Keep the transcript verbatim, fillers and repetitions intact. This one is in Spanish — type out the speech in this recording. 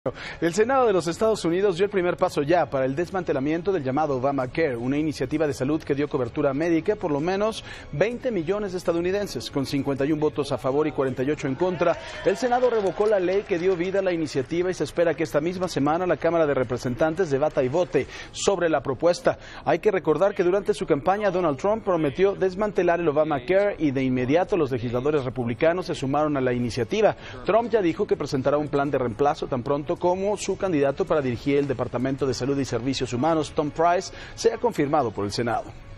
El Senado de los Estados Unidos dio el primer paso ya para el desmantelamiento del llamado Obamacare, una iniciativa de salud que dio cobertura médica a por lo menos veinte millones de estadounidenses. Con cincuenta y uno votos a favor y cuarenta y ocho en contra, el Senado revocó la ley que dio vida a la iniciativa y se espera que esta misma semana la Cámara de Representantes debata y vote sobre la propuesta. Hay que recordar que durante su campaña Donald Trump prometió desmantelar el Obamacare y de inmediato los legisladores republicanos se sumaron a la iniciativa. Trump ya dijo que presentará un plan de reemplazo tan pronto como su candidato para dirigir el Departamento de Salud y Servicios Humanos, Tom Price, sea confirmado por el Senado.